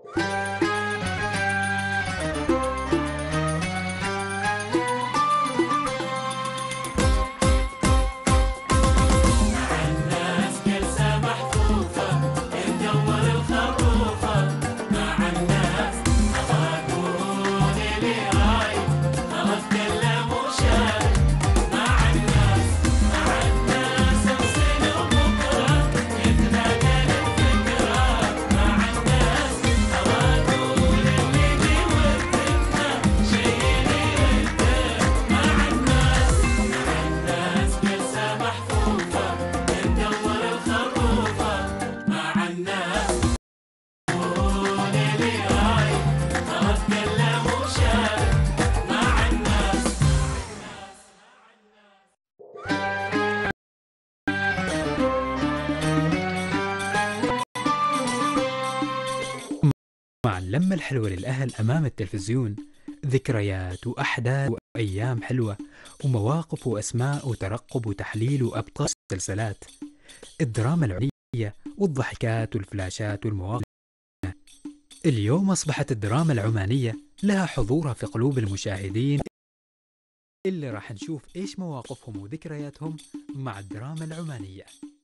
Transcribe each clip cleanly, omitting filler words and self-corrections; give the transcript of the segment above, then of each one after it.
مع اللمة الحلوة للأهل أمام التلفزيون، ذكريات وأحداث وأيام حلوة ومواقف وأسماء وترقب وتحليل وأبطال مسلسلات، الدراما العمانية والضحكات والفلاشات والمواقف. اليوم أصبحت الدراما العمانية لها حضورها في قلوب المشاهدين، اللي راح نشوف إيش مواقفهم وذكرياتهم مع الدراما العمانية.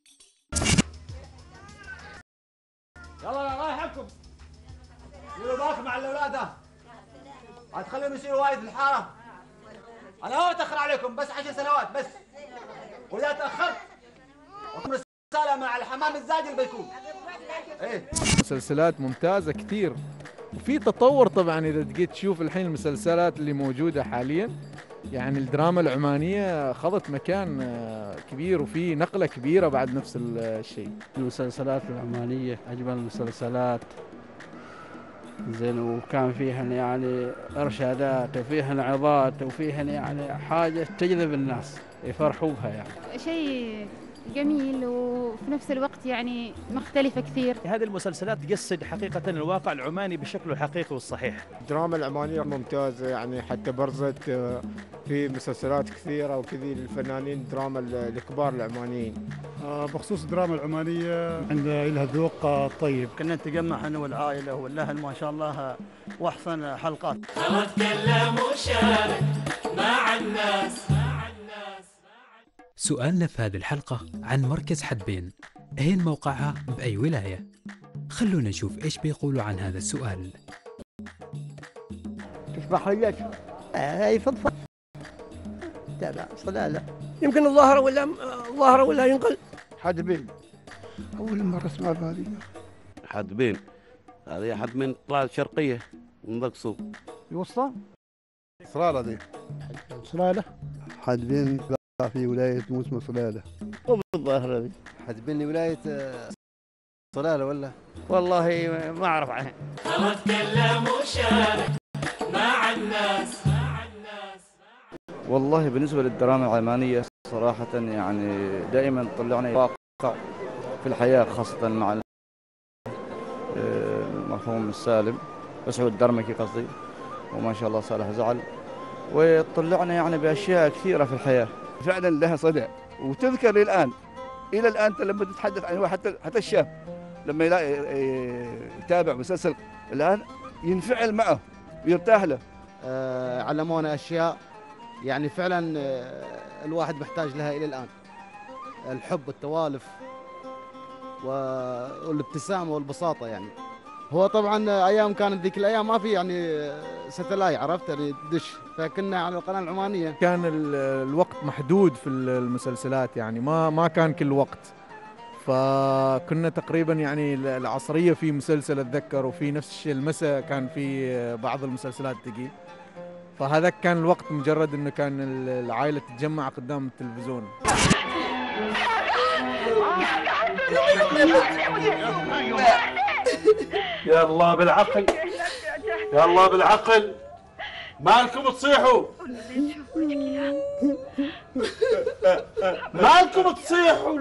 يلا رايحكم ديروا بالكم مع الاولاد، عاد تخليهم يصيروا وايد في الحاره. انا ما اتاخر عليكم، بس 10 سنوات بس، واذا تاخرت رساله مع الحمام الزاجل بيكون. ايه مسلسلات ممتازه كثير، وفي تطور طبعا. اذا تجي تشوف الحين المسلسلات اللي موجوده حاليا، يعني الدراما العمانيه خذت مكان كبير، وفي نقله كبيره بعد نفس الشيء. المسلسلات العمانيه اجمل المسلسلات، زين، وكان فيهن يعني ارشادات وفيهن عظات وفيهن يعني حاجه تجذب الناس يفرحوا بها. يعني شيء جميل وفي نفس الوقت يعني مختلفة كثير. هذه المسلسلات تجسد حقيقة الواقع العماني بشكله الحقيقي والصحيح. الدراما العمانية ممتازة، يعني حتى برزت في مسلسلات كثيرة وكذي للفنانين الدراما الكبار العمانيين. بخصوص الدراما العمانية عندها لها ذوق طيب. كنا نتجمع انا والعائلة والأهل ما شاء الله، وأحسن حلقات. نتكلم وشارك مع الناس. سؤالنا في هذه الحلقة عن مركز حدبين، هين موقعها بأي ولاية؟ خلونا نشوف إيش بيقولوا عن هذا السؤال. تشبح رجاج أي فضفض تابع صلالة، يمكن الظاهرة ولا ينقل. حدبين أول مرة أسمع بهذه. حدبين هذه حدبين طلعت شرقية من ذاك السوق الوسطى. صلالة دي صلالة. حدبين في ولاية موسمة صلالة. الظاهرة دي حدبين ولاية صلالة ولا؟ والله ما أعرف عنها. نتكلم وشارك مع الناس. والله بالنسبة للدراما العمانية صراحة يعني دائما طلعنا واقع في الحياة، خاصة مع المرحوم السالم مسعود درمكي قصدي، وما شاء الله صالح زعل، وطلعنا يعني بأشياء كثيرة في الحياة فعلا لها صدى وتذكر إلى الآن لما تتحدث عن حتى الشاب لما يتابع مسلسل الآن ينفعل معه ويرتاح له. علمونا أشياء يعني فعلا الواحد محتاج لها إلى الآن، الحب والتوالف والابتسامة والبساطة. يعني هو طبعا أيام كانت ذيك الأيام ما في يعني ستلاي، عرفت اللي تدش، فكنا على القناة العمانية. كان الوقت محدود في المسلسلات، يعني ما كان كل وقت، فكنا تقريبا يعني العصرية في مسلسل أتذكر، وفي نفس الشيء المساء كان في بعض المسلسلات تجي، فهذا كان الوقت مجرد انه كان العائلة تتجمع قدام التلفزيون. يا الله بالعقل، يا الله بالعقل، مالكم تصيحوا؟ مالكم تصيحوا؟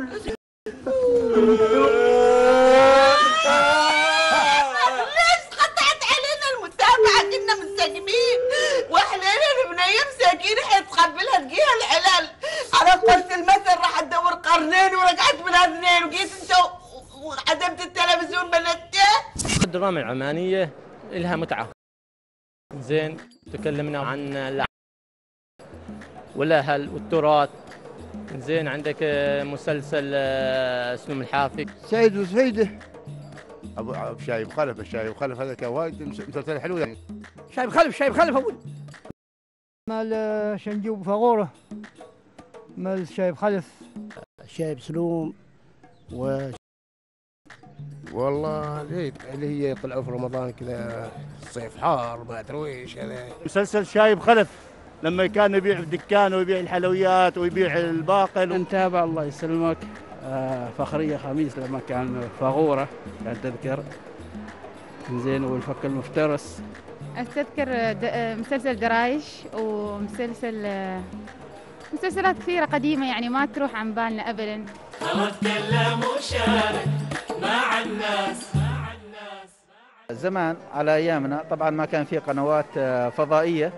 ليش قطعت علينا المتابعة؟ كنا منسجمين وحلينا البنية مساكين حتقبلها تجيها الحلال. على قلت المثل راح تدور قرنين ورجعت من اثنين، وجيت انت وعدمت التلفزيون بلدته. الدراما الدراما العمانية لها متعة. زين، تكلمنا عن والأهل والتراث. زين، عندك مسلسل سلوم الحافي، سعيد وسعيده، ابو شايب خلف. الشايب خلف هذا كان وايد مسلسل حلو يعني. شايب خلف أقول مال شنجوب فغورة، مال شايب خلف، شايب سلوم والله اللي هي طلعوا في رمضان كذا، الصيف حار ما ادري ايش هذا. مسلسل شايب خلف لما كان يبيع في دكان ويبيع الحلويات ويبيع الباقل. نتابع الله يسلمك فخرية خميس لما كان فغورة، كان تذكر. زين، والفك المفترس. أتذكر مسلسل درايش، مسلسلات كثيرة قديمة يعني ما تروح عن بالنا أبدا. تكلم وشارك مع الناس. زمان على أيامنا طبعا ما كان في قنوات فضائية،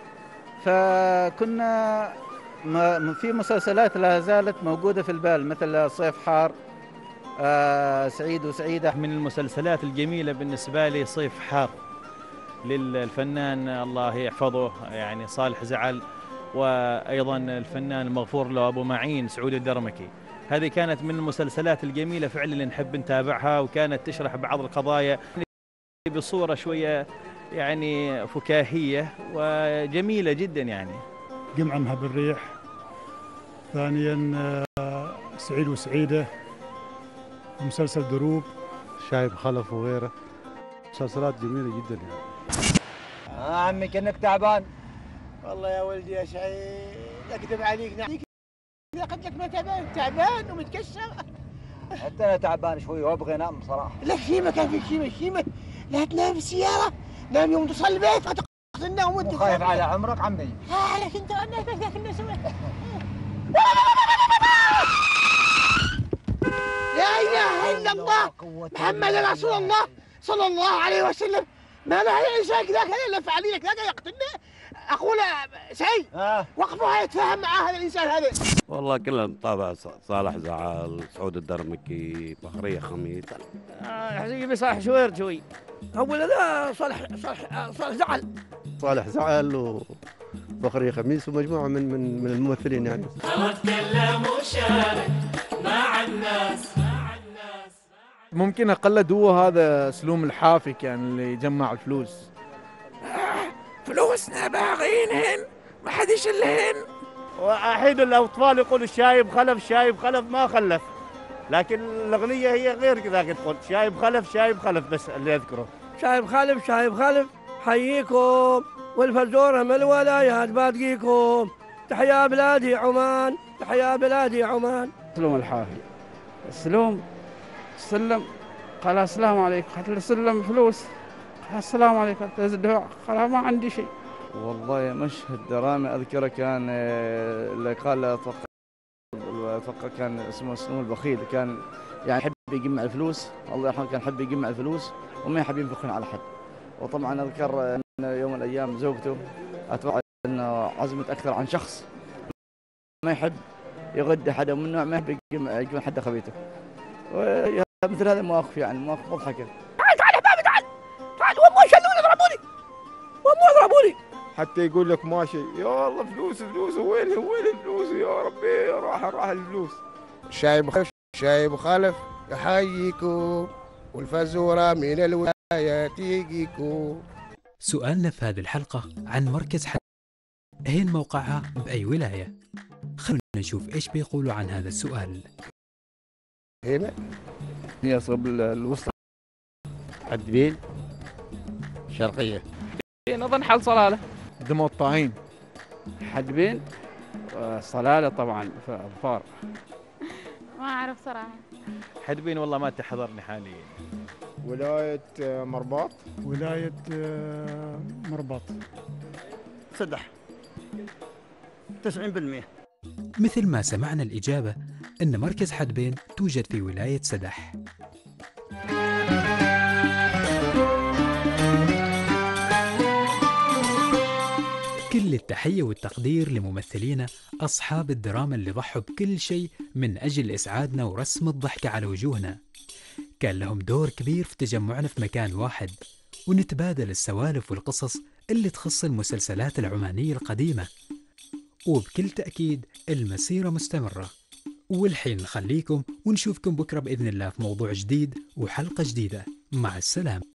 فكنا في مسلسلات لا زالت موجودة في البال مثل صيف حار، سعيد وسعيدة. من المسلسلات الجميلة بالنسبة لي صيف حار للفنان الله يحفظه يعني صالح زعل، وأيضا الفنان المغفور له أبو معين سعود الدرمكي. هذه كانت من المسلسلات الجميلة فعلا اللي نحب نتابعها، وكانت تشرح بعض القضايا بصورة شوية يعني فكاهية وجميلة جدا يعني. جمعة مهب الريح، ثانيا سعيد وسعيدة، مسلسل دروب، شايب خلف وغيره، مسلسلات جميلة جدا يعني. عمي كأنك تعبان. والله يا ولدي يا سعيد اكذب عليك، نعيك قلت لك ما تعبان ومتكشر. حتى انا تعبان شوي وابغى انام بصراحه. لا شيمه، كان في شيمه لا تنام في السياره، نام يوم توصل البيت فتقص النوم وانت خايف على عمرك عمي. لك انت وانا ذاك النسوه. لا اله الا الله محمد رسول الله صلى الله عليه وسلم. ما له الانسان كذاك هذا لف عليك لا يقتلنا. اقول سعيد وقفوا يتفاهم مع هذا الانسان هذا. والله كلنا نتابع صالح زعل، سعود الدرمكي، فخرية خميس. حسيبي صالح شوير شوي. هو هذا صالح زعل. صالح زعل وفخرية خميس ومجموعة من الممثلين يعني. تكلم وشارك مع الناس. ممكن اقل هو هذا سلوم الحافي كان اللي يجمع الفلوس. فلوسنا باغينهن ما حدش اللهن. واحيد الاطفال يقول الشايب خلف ما خلف، لكن الاغنيه هي غير كذا تقول شايب خلف بس اللي يذكره. شايب خلف حييكم والفزوره من الولايات بادقيكم. تحيا بلادي عمان، تحيا بلادي عمان. سلوم الحافي، سلم قال السلام عليكم، قلت له سلم فلوس، قال السلام عليكم، قال ما عندي شيء. والله مشهد درامي أذكره كان اللي قال أتوقع كان اسمه سلوم البخيل، كان يعني يحب يجمع الفلوس، الله يرحمه كان يحب يجمع الفلوس وما يحب ينفقها على حد. وطبعا أذكر أن يوم من الأيام زوجته أتوقع أنه عزمت أكثر عن شخص، ما يحب يغد حدا منه، ما يحب يجمع حدا خبيته. مثل هذا المواقف يعني مواقف مضحكة. تعال يا حبابي تعال وامه يشلوني يضربوني. حتى يقول لك ماشي يا الله فلوس وين الفلوس يا ربي راح الفلوس. شايب وخلف يحييكم والفزورة من الولاية تيجيكم. سؤالنا في هذه الحلقة عن مركز حدبين، هين موقعها بأي ولاية؟ خلونا نشوف إيش بيقولوا عن هذا السؤال. هنا هي صوب الوسطى، حدبين، شرقية، أظن حل صلالة، دمو الطاهين. حدبين، صلالة طبعا فار. ما أعرف صراحة. حدبين والله ما تحضرني حاليا. ولاية مرباط. ولاية مرباط. سدح 90%. مثل ما سمعنا الإجابة أن مركز حدبين توجد في ولاية سدح. كل التحية والتقدير لممثلينا أصحاب الدراما اللي ضحوا بكل شيء من أجل إسعادنا ورسم الضحكة على وجوهنا. كان لهم دور كبير في تجمعنا في مكان واحد، ونتبادل السوالف والقصص اللي تخص المسلسلات العمانية القديمة. وبكل تأكيد المسيرة مستمرة. والحين نخليكم ونشوفكم بكرة بإذن الله في موضوع جديد وحلقة جديدة. مع السلامة.